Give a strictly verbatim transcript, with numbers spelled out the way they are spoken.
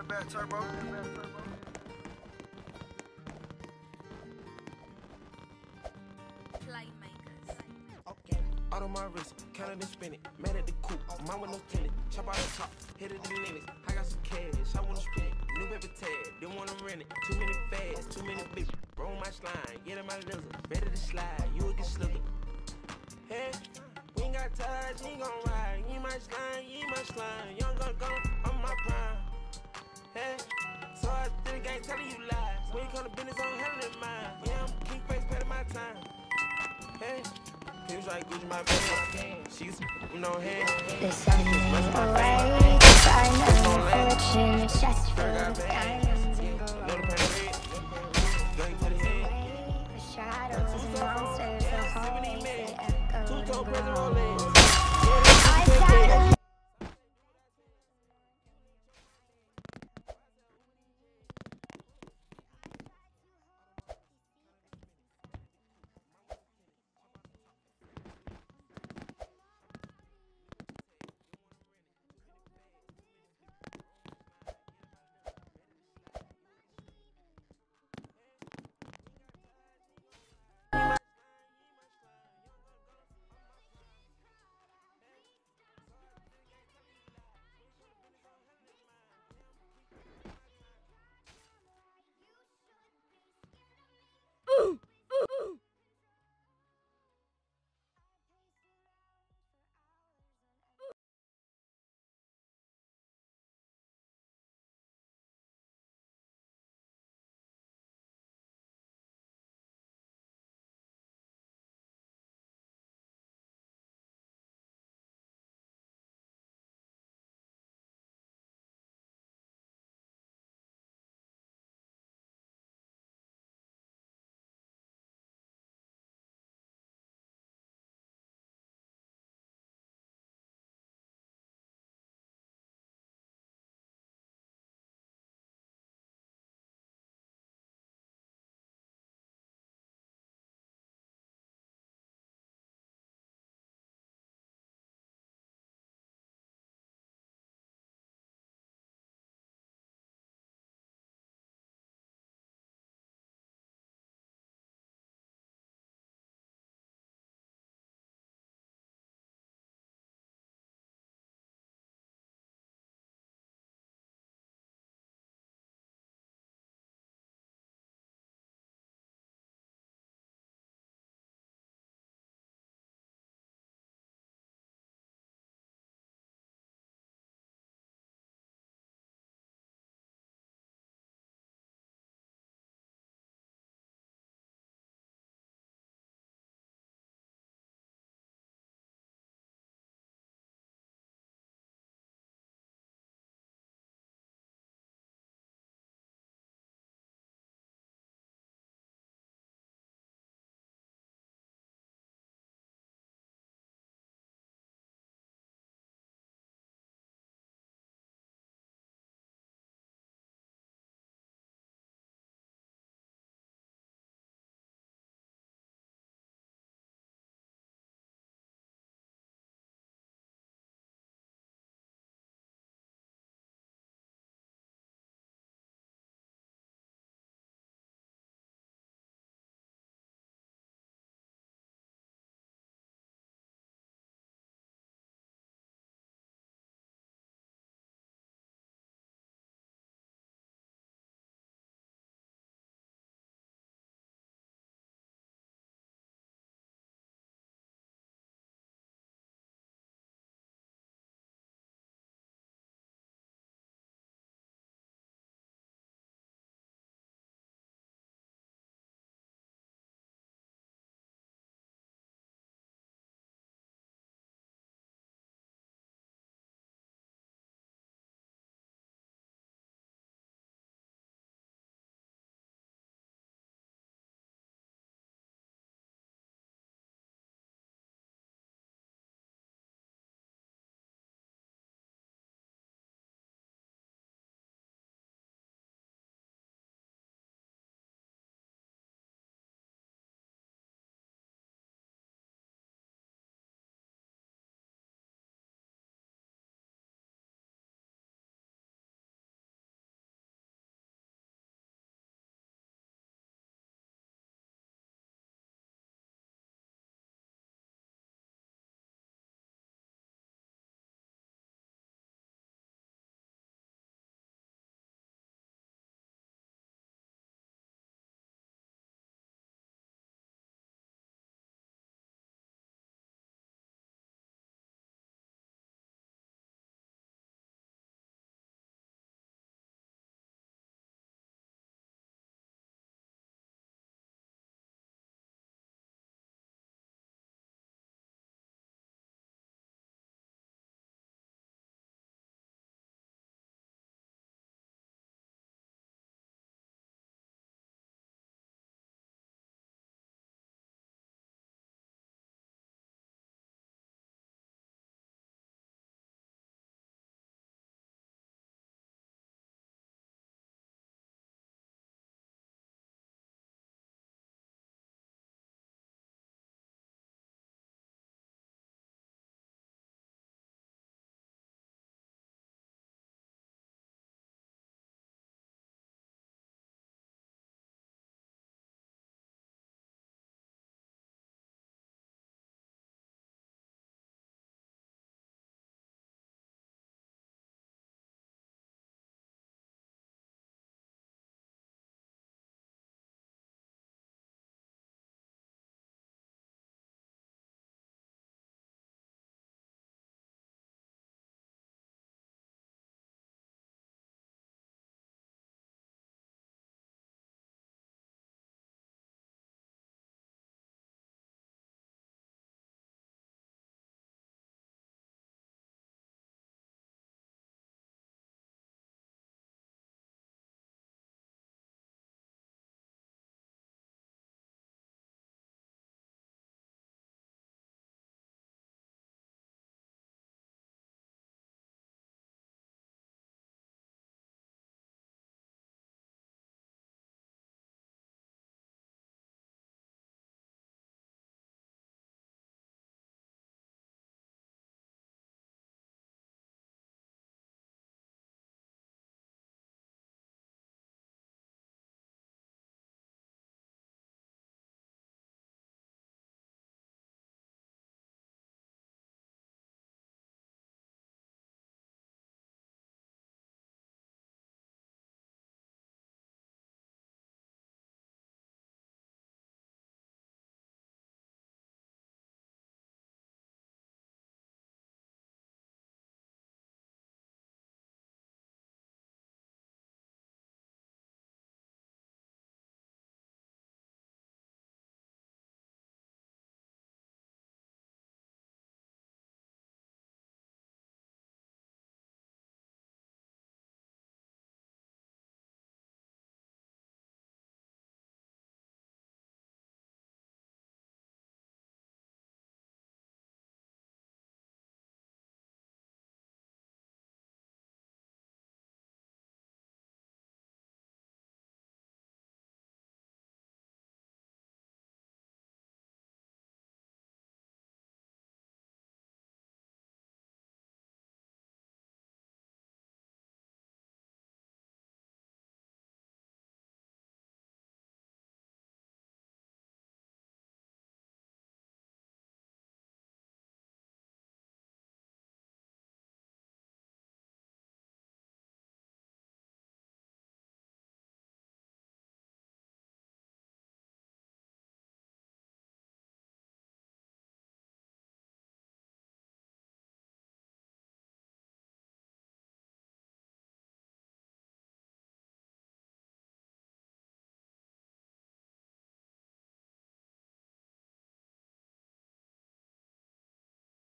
back turbo. Playmakers. Okay. Out of my wrist, counted and spin it. Mad at the coupe, mine with no tenant. Chop out the top, hit it the limits. I got some cash, I wanna spend it. New paper tag, didn't wanna rent it. Too many fads, too many bitches. Roll my slime, get in my lizard. Ready to slide, you will get slipped. Hey, we ain't got time, you ain't gon' ride. You ain't my slime, you ain't my slime. Young gun gun, I'm my prime. Hey, so I think I ain't telling you lies. When you come to business, I'm handling mine. Yeah, I'm king face, paying my time. Hey, feels like Gucci my bag. She's with no head. There's only a way to find a fortune. It's just for the diamonds and gold. Going to the head. The shadows and monsters, the holes they echo. Two-tone prison rolling.